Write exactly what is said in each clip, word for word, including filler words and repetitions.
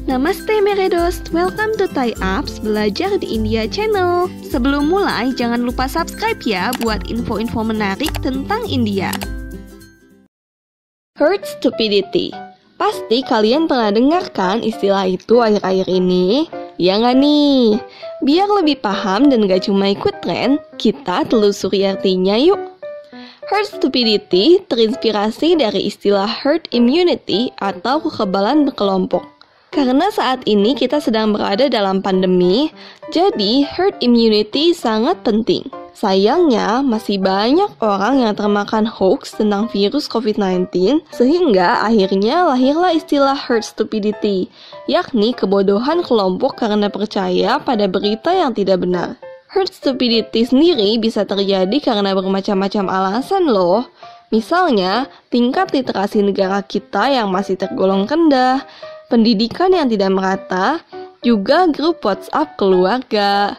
Namaste Meredos, welcome to Thai Apps Belajar di India Channel. Sebelum mulai, jangan lupa subscribe ya buat info-info menarik tentang India. Herd stupidity. Pasti kalian pernah dengarkan istilah itu akhir-akhir ini, ya nggak nih? Biar lebih paham dan gak cuma ikut tren, kita telusuri artinya yuk. Herd stupidity terinspirasi dari istilah herd immunity atau kekebalan berkelompok. Karena saat ini kita sedang berada dalam pandemi, jadi herd immunity sangat penting. Sayangnya, masih banyak orang yang termakan hoax tentang virus covid sembilan belas, sehingga akhirnya lahirlah istilah herd stupidity, yakni kebodohan kelompok karena percaya pada berita yang tidak benar. Herd stupidity sendiri bisa terjadi karena bermacam-macam alasan loh. Misalnya, tingkat literasi negara kita yang masih tergolong rendah, pendidikan yang tidak merata, juga grup WhatsApp keluarga.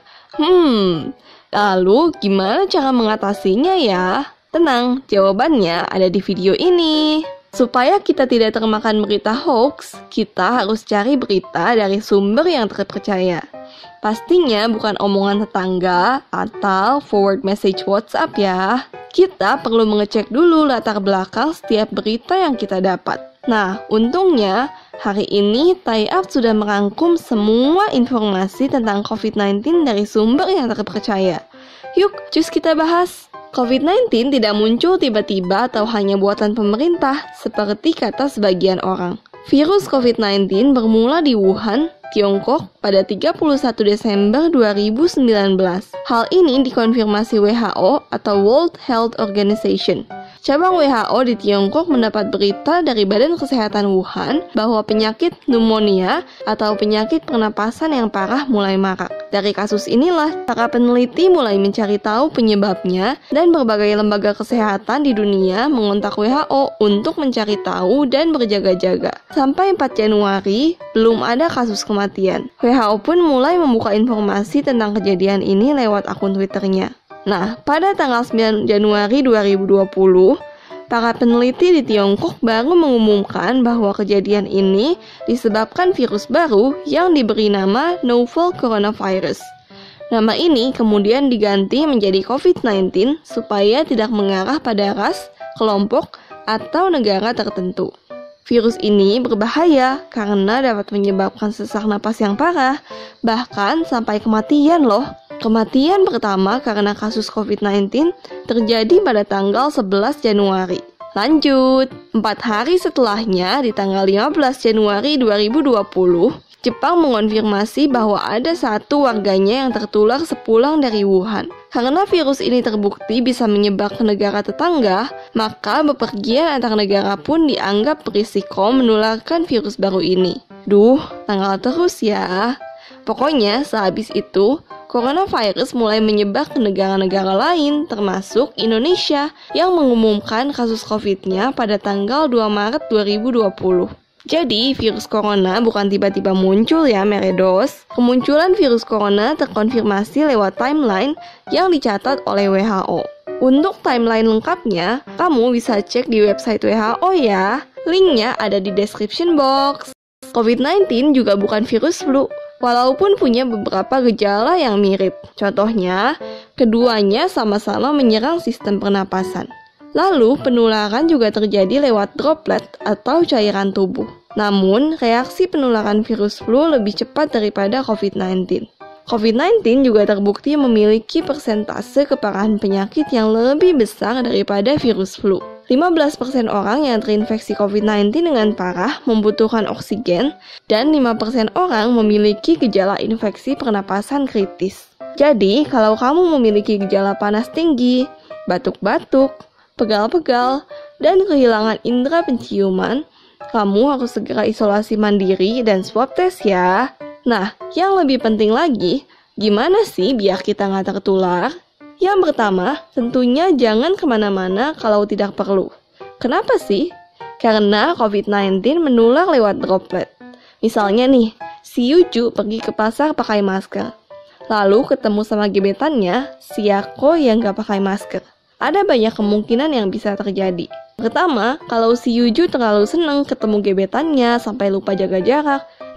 Hmm, lalu gimana cara mengatasinya ya? Tenang, jawabannya ada di video ini. Supaya kita tidak termakan berita hoax, kita harus cari berita dari sumber yang terpercaya. Pastinya bukan omongan tetangga atau forward message WhatsApp ya. Kita perlu mengecek dulu latar belakang setiap berita yang kita dapat. Nah, untungnya hari ini Thai Apps sudah merangkum semua informasi tentang covid sembilan belas dari sumber yang terpercaya. Yuk, cus kita bahas. covid sembilan belas tidak muncul tiba-tiba atau hanya buatan pemerintah, seperti kata sebagian orang. Virus covid sembilan belas bermula di Wuhan, Tiongkok pada tiga puluh satu Desember dua ribu sembilan belas. Hal ini dikonfirmasi W H O atau World Health Organization. Cabang W H O di Tiongkok mendapat berita dari Badan Kesehatan Wuhan bahwa penyakit pneumonia atau penyakit pernapasan yang parah mulai marak. Dari kasus inilah, para peneliti mulai mencari tahu penyebabnya dan berbagai lembaga kesehatan di dunia mengontak W H O untuk mencari tahu dan berjaga-jaga. Sampai empat Januari, belum ada kasus kematian. W H O pun mulai membuka informasi tentang kejadian ini lewat akun Twitternya. Nah, pada tanggal sembilan Januari dua ribu dua puluh, para peneliti di Tiongkok baru mengumumkan bahwa kejadian ini disebabkan virus baru yang diberi nama novel coronavirus. Nama ini kemudian diganti menjadi covid sembilan belas supaya tidak mengarah pada ras, kelompok, atau negara tertentu. Virus ini berbahaya karena dapat menyebabkan sesak napas yang parah, bahkan sampai kematian loh. Kematian pertama karena kasus covid sembilan belas terjadi pada tanggal sebelas Januari. Lanjut, empat hari setelahnya di tanggal lima belas Januari dua ribu dua puluh, Jepang mengonfirmasi bahwa ada satu warganya yang tertular sepulang dari Wuhan. Karena virus ini terbukti bisa menyebar ke negara tetangga, maka bepergian antar negara pun dianggap berisiko menularkan virus baru ini. Duh, tanggal terus ya. Pokoknya sehabis itu, coronavirus mulai menyebar ke negara-negara lain, termasuk Indonesia, yang mengumumkan kasus COVID-nya pada tanggal dua Maret dua ribu dua puluh. Jadi, virus corona bukan tiba-tiba muncul ya, Meredos. Kemunculan virus corona terkonfirmasi lewat timeline yang dicatat oleh W H O. Untuk timeline lengkapnya, kamu bisa cek di website W H O ya. Linknya ada di description box. covid sembilan belas juga bukan virus flu, walaupun punya beberapa gejala yang mirip. Contohnya, keduanya sama-sama menyerang sistem pernapasan. Lalu, penularan juga terjadi lewat droplet atau cairan tubuh. Namun, reaksi penularan virus flu lebih cepat daripada covid sembilan belas. covid sembilan belas juga terbukti memiliki persentase keparahan penyakit yang lebih besar daripada virus flu. lima belas persen orang yang terinfeksi covid sembilan belas dengan parah membutuhkan oksigen, dan lima persen orang memiliki gejala infeksi pernapasan kritis. Jadi, kalau kamu memiliki gejala panas tinggi, batuk-batuk, pegal-pegal, dan kehilangan indera penciuman, kamu harus segera isolasi mandiri dan swab test ya. Nah, yang lebih penting lagi, gimana sih biar kita nggak tertular? Yang pertama, tentunya jangan kemana-mana kalau tidak perlu. Kenapa sih? Karena covid sembilan belas menular lewat droplet. Misalnya nih, si Yuju pergi ke pasar pakai masker, lalu ketemu sama gebetannya, si Yako yang nggak pakai masker. Ada banyak kemungkinan yang bisa terjadi. Pertama, kalau si Yuju terlalu seneng ketemu gebetannya sampai lupa jaga jarak, duh,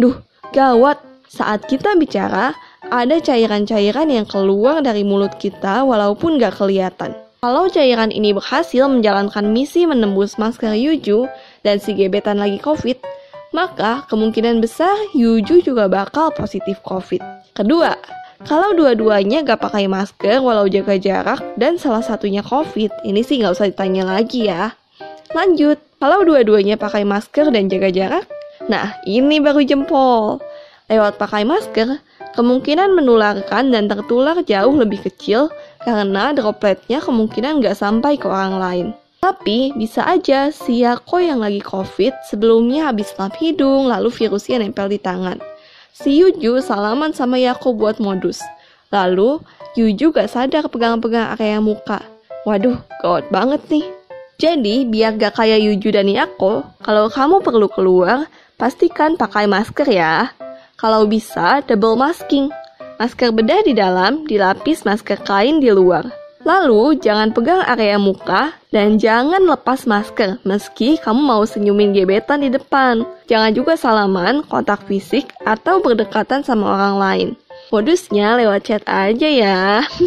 Gawat, saat kita bicara, ada cairan-cairan yang keluar dari mulut kita walaupun gak kelihatan. Kalau cairan ini berhasil menjalankan misi menembus masker Yuju dan si gebetan lagi COVID, maka kemungkinan besar Yuju juga bakal positif COVID. Kedua, kalau dua-duanya gak pakai masker walau jaga jarak dan salah satunya COVID, ini sih gak usah ditanya lagi ya. Lanjut, kalau dua-duanya pakai masker dan jaga jarak, nah ini baru jempol. Lewat pakai masker, kemungkinan menularkan dan tertular jauh lebih kecil karena dropletnya kemungkinan nggak sampai ke orang lain. Tapi bisa aja si Yako yang lagi COVID sebelumnya habis lap hidung lalu virusnya nempel di tangan. Si Yuju salaman sama Yako buat modus. Lalu Yuju gak sadar pegang-pegang area muka. Waduh, gawat banget nih. Jadi biar gak kayak Yuju dan Yako, kalau kamu perlu keluar, pastikan pakai masker ya. Kalau bisa, double masking. Masker bedah di dalam, dilapis masker kain di luar. Lalu, jangan pegang area muka dan jangan lepas masker meski kamu mau senyumin gebetan di depan. Jangan juga salaman, kontak fisik, atau berdekatan sama orang lain. Modusnya lewat chat aja ya.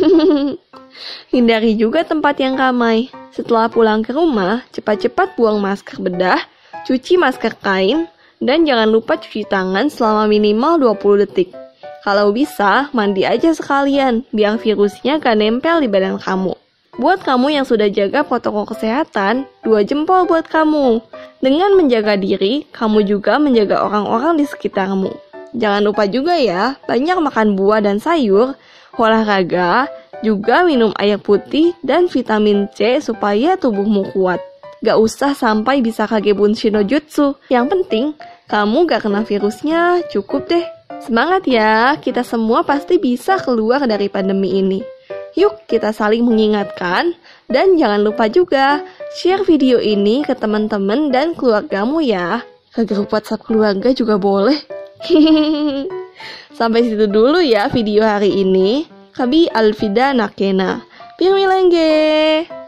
Hindari juga tempat yang ramai. Setelah pulang ke rumah, cepat-cepat buang masker bedah, cuci masker kain, dan jangan lupa cuci tangan selama minimal dua puluh detik. Kalau bisa, mandi aja sekalian, biar virusnya gak nempel di badan kamu. Buat kamu yang sudah jaga protokol kesehatan, dua jempol buat kamu. Dengan menjaga diri, kamu juga menjaga orang-orang di sekitarmu. Jangan lupa juga ya, banyak makan buah dan sayur, olahraga, juga minum air putih dan vitamin C supaya tubuhmu kuat. Gak usah sampai bisa kage bunshin no jutsu. Yang penting, kamu gak kena virusnya, cukup deh. Semangat ya, kita semua pasti bisa keluar dari pandemi ini. Yuk kita saling mengingatkan, dan jangan lupa juga share video ini ke teman-teman dan keluargamu ya. Ke grup WhatsApp keluarga juga boleh. Sampai situ dulu ya video hari ini. Kabi Alfida Nakena. Pirmilengge.